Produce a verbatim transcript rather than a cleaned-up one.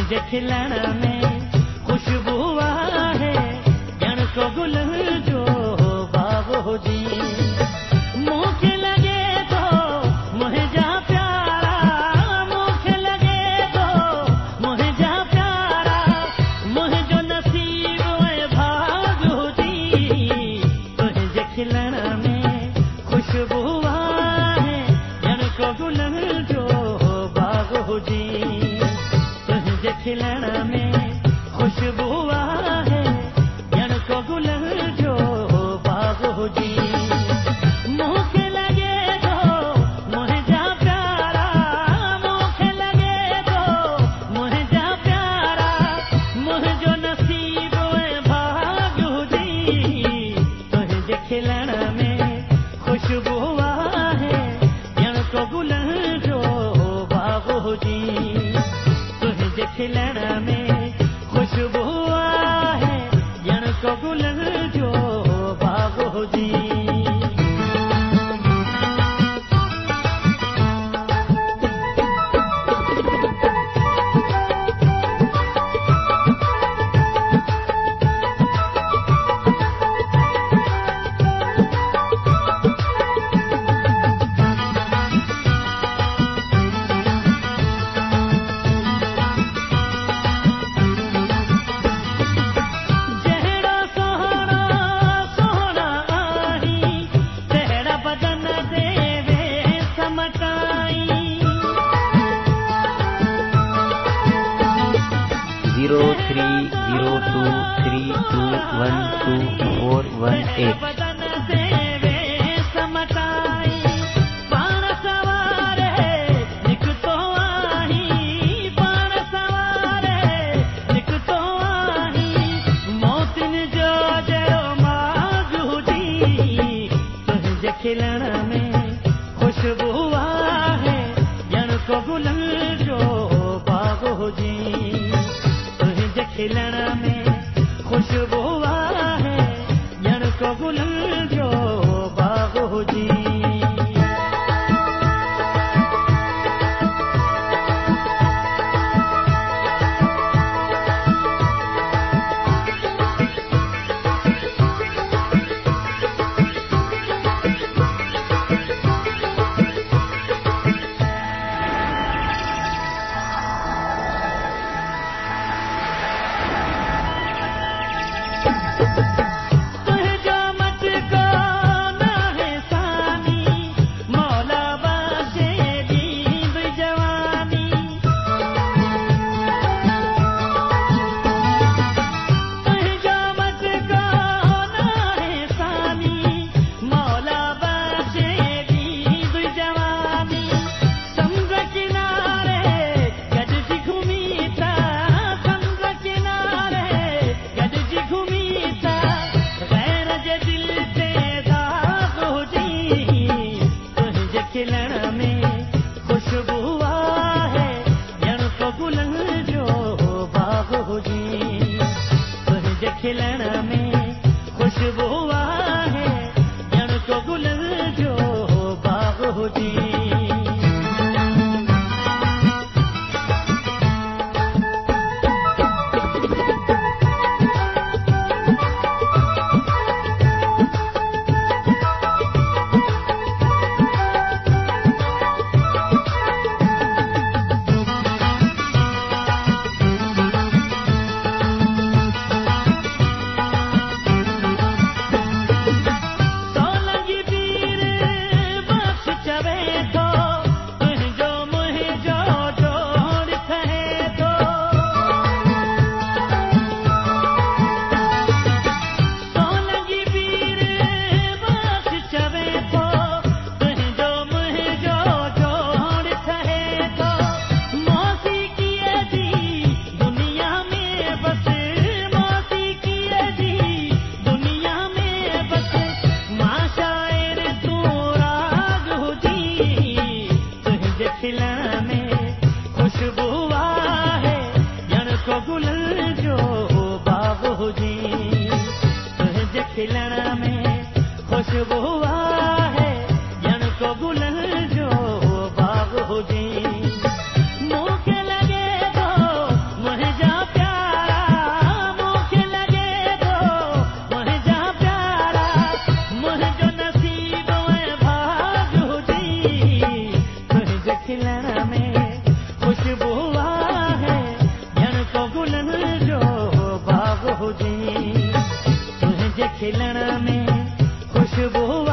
तुझे खिलण में खुशबू आहे ॼण को गुल जो बाग हुजी मूंखे लॻे थो मुंहिंजा प्यारा मूंखे लॻे थो मुंहिंजा प्यारा मुंहिंजो नसीब ऐं भाग हुजी तुंहिंजे खिलण में खुशबू आहे ॼण को गुल जो बाग हुजी तुंहिंजे खिलण में खुशबू आहे ॼण को गुल जो बाग हुजी मूंखे लॻे थो मुंहिंजा प्यारा मूंखे लॻे थो मुंहिंजा प्यारा मुंहिंजो नसीब ऐं भाग हुजी तुंहिंजे खिलण में खुशबू आहे ॼण को गुल जो बाग हुजी तुंहिंजे खिलण में खुशबू आहे ॼण को गुल जो बाग हुजी zero three zero two three two one two four one eight खिलण में खुशबू आहे ॼण को गुल जो बाग हुजी तुंहिंजे खिलण में खुशबू आहे ॼण को गुल जो बाग हुजी खिलण में खुशबू आहे ॼण को गुल जो बाग हुजी तुंहिंजे खिलण में खुशबू आहे ॼण को गुल जो बाग हुजी चवे बाग हुजे तुंहिंजे खिलण में खुशबू